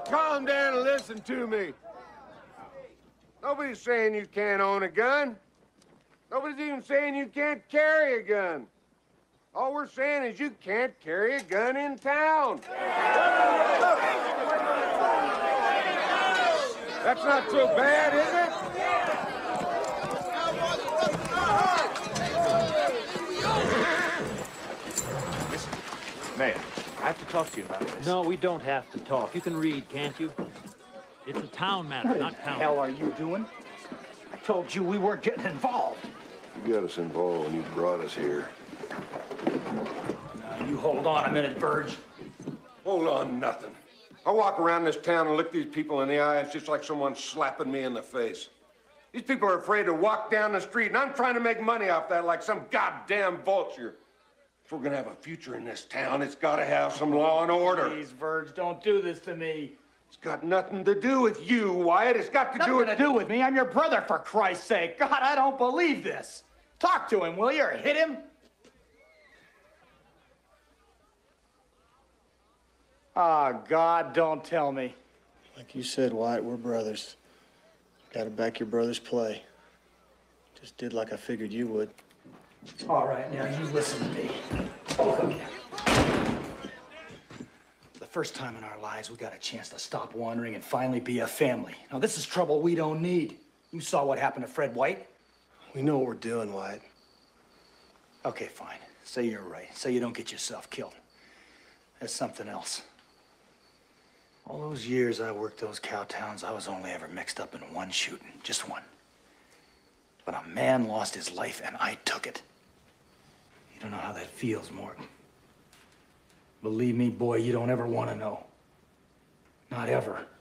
calm down and listen to me. Nobody's saying you can't own a gun. Nobody's even saying you can't carry a gun. All we're saying is you can't carry a gun in town. That's not so bad, is it? Listen, Mayor, I have to talk to you about this. No, we don't have to talk. You can read, can't you? It's a town matter, not What town. the hell are you doing? I told you we weren't getting involved. You got us involved when you brought us here. Now, you hold on a minute, Verge. Hold on, nothing. I walk around this town and look these people in the eye. It's just like someone slapping me in the face. These people are afraid to walk down the street, and I'm trying to make money off that like some goddamn vulture. If we're gonna have a future in this town, it's gotta have some law and order. Please, Verge, don't do this to me. It's got nothing to do with you, Wyatt. It's got to Nothing to do with me. I'm your brother, for Christ's sake. God, I don't believe this. Talk to him, will you, or hit him? Oh, God, don't tell me. Like you said, Wyatt, we're brothers. Gotta back your brother's play. Just did like I figured you would. All right, now you listen to me. Both of you. The first time in our lives, we got a chance to stop wandering and finally be a family. Now, this is trouble we don't need. You saw what happened to Fred White? We know what we're doing, Wyatt. Okay, fine. Say you're right. Say you don't get yourself killed. There's something else. All those years I worked those cow towns, I was only ever mixed up in one shooting. Just one. But a man lost his life, and I took it. You don't know how that feels, Morton. Believe me, boy, you don't ever want to know. Not ever.